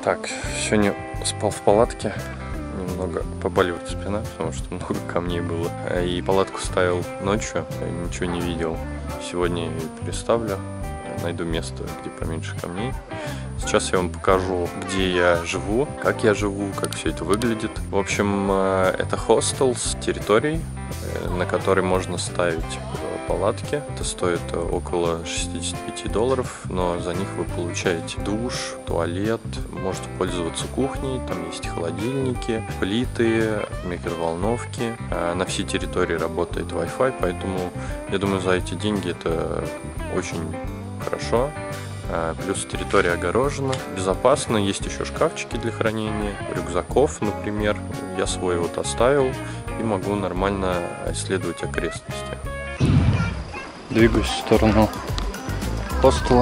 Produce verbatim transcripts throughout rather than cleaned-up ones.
Так, сегодня спал в палатке. Немного побаливает спина, потому что много камней было. И палатку ставил ночью, ничего не видел. Сегодня я переставлю, найду место, где поменьше камней. Сейчас я вам покажу, где я живу, как я живу, как все это выглядит. В общем, это хостел с территорией, на которой можно ставить палатки. Это стоит около шестидесяти пяти долларов, но за них вы получаете душ, туалет, можете пользоваться кухней, там есть холодильники, плиты, микроволновки. На всей территории работает Wi-Fi, поэтому я думаю, за эти деньги это очень хорошо. Плюс территория огорожена, безопасно, есть еще шкафчики для хранения, рюкзаков, например. Я свой вот оставил и могу нормально исследовать окрестности. Двигаюсь в сторону хостела.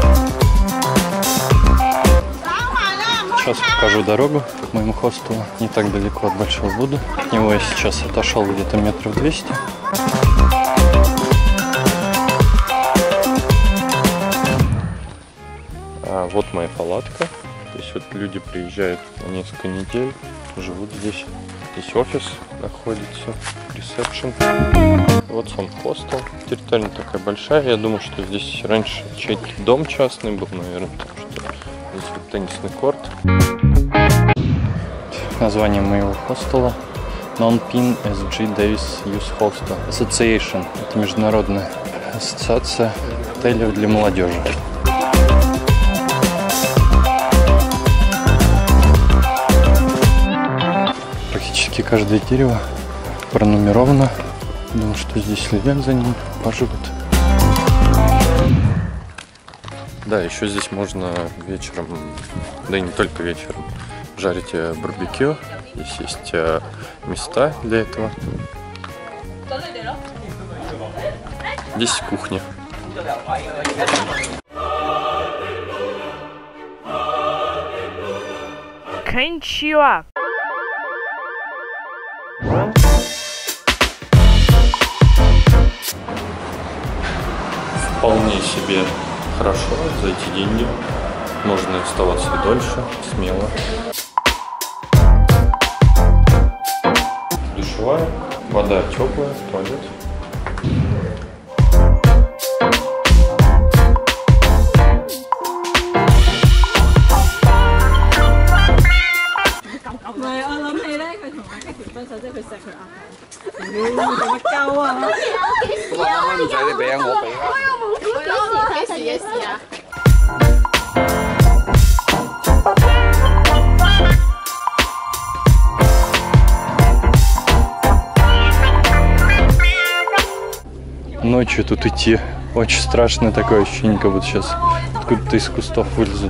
Сейчас покажу дорогу к моему хостелу. Не так далеко от Большого Будды. От него я сейчас отошел где-то метров двести. А вот моя палатка. Здесь вот люди приезжают на несколько недель, живут здесь. Здесь офис находится, ресепшн. Вот сам хостел. Территория такая большая. Я думаю, что здесь раньше чей-то дом частный был, наверное, потому что здесь вот теннисный корт. Название моего хостела Non-Pin эс джи Davis Youth Hostel Association. Это международная ассоциация отелей для молодежи. Практически каждое дерево пронумеровано. Думаю, что здесь следят за ним, поживут. Да, еще здесь можно вечером, да и не только вечером, жарить барбекю. Здесь есть места для этого. Здесь кухня. Кончила. Вполне себе хорошо за эти деньги. Можно оставаться и дольше, смело. Душевая, вода теплая, туалет. Ночью тут идти очень страшное такое ощущение, как будто сейчас откуда-то из кустов вылезут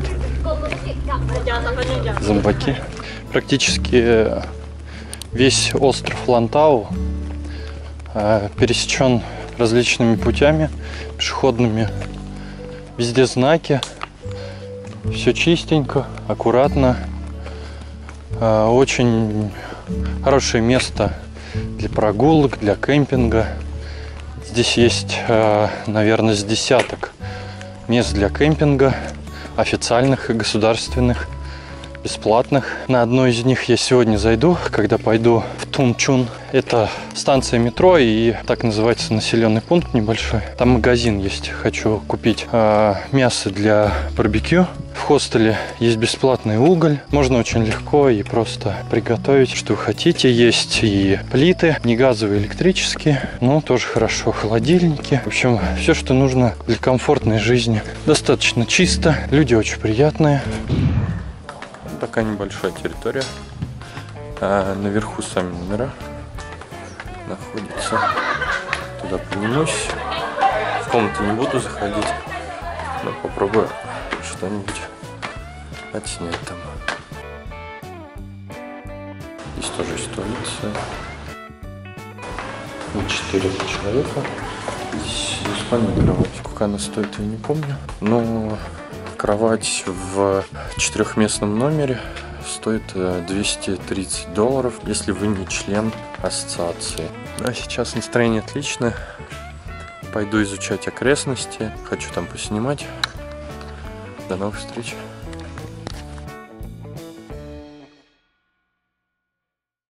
зомбаки. Практически весь остров Лантау э, пересечен различными путями пешеходными. Везде знаки, все чистенько, аккуратно. Э, очень хорошее место для прогулок, для кемпинга. Здесь есть, э, наверное, с десяток мест для кемпинга, официальных и государственных, бесплатных. На одно из них я сегодня зайду, когда пойду в Тунчун. Это станция метро и так называется населенный пункт небольшой. Там магазин есть. Хочу купить э, мясо для барбекю. В хостеле есть бесплатный уголь. Можно очень легко и просто приготовить, что вы хотите. Есть и плиты, не газовые, электрические, но тоже хорошо. Холодильники. В общем, все, что нужно для комфортной жизни. Достаточно чисто. Люди очень приятные. Такая небольшая территория. А наверху сами номера находятся. Туда поднимусь. В комнату не буду заходить, но попробую что-нибудь отснять там. Здесь тоже есть туалет. Вот четыре человека. Здесь спальная кровать. Сколько она стоит, я не помню. Но кровать в четырехместном номере стоит двести тридцать долларов, если вы не член ассоциации. А сейчас настроение отличное. Пойду изучать окрестности. Хочу там поснимать. До новых встреч.